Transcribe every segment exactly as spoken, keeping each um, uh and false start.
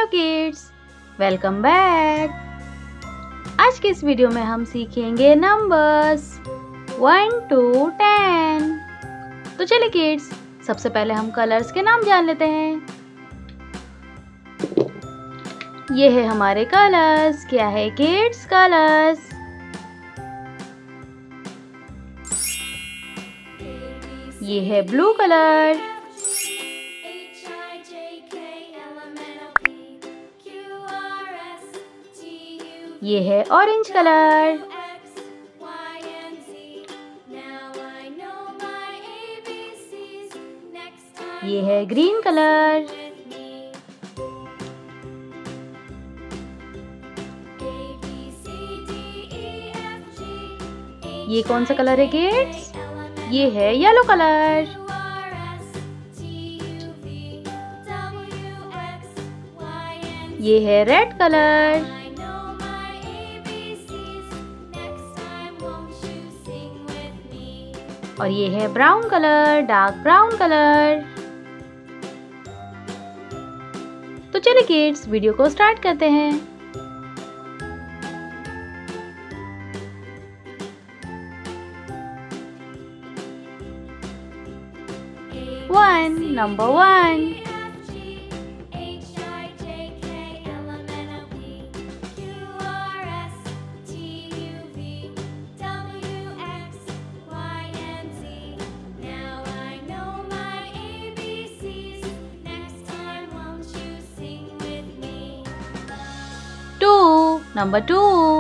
Hello kids, welcome back. आज के इस वीडियो में हम सीखेंगे नंबर्स वन टू टेन। तो चलिए किड्स, सबसे पहले हम कलर्स के नाम जान लेते हैं। ये है हमारे कलर्स। क्या है किड्स कलर्स? ये है ब्लू कलर, ये है ऑरेंज कलर, ये है ग्रीन कलर, ये कौन सा कलर है किड्स? ये है येलो कलर, ये है रेड कलर, और ये है brown colour, dark brown colour. तो चलिए किड्स, वीडियो को स्टार्ट करते हैं। One, number one. Two, number two.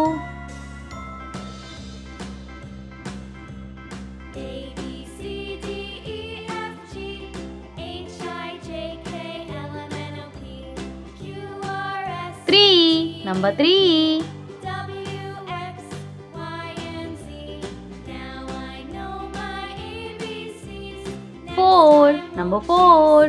A, B, C, D, E, F, G, H, I, J, K, L, M, N, O, P, Q, R, S. Three, number three. W, X, Y, and Z. Now I know my A B Cs. Four, number four.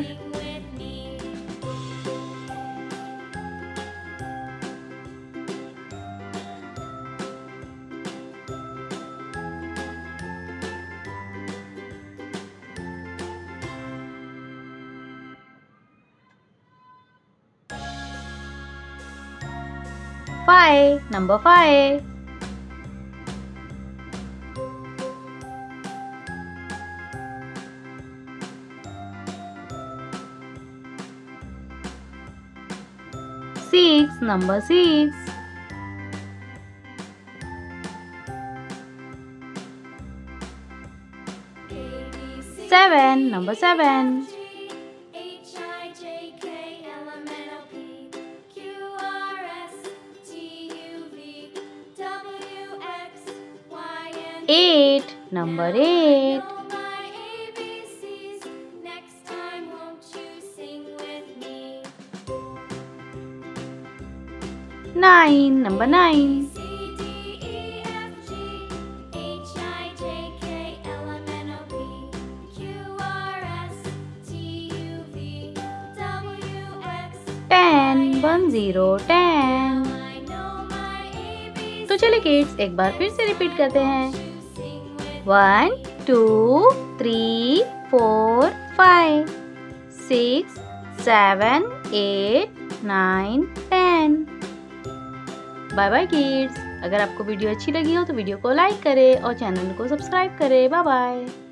Five, number five. Six, number six. Seven, number seven. Eight, number eight. Nine, number nine. Ten, one zero, ten. तो चलिए kids, एक बार फिर से repeat करते हैं। One, two, three, four, five, six, seven, eight, nine, ten. Bye bye kids. अगर आपको video अच्छी लगी हो तो वीडियो को लाइक करें और चैनल को सब्सक्राइब करें। Bye bye.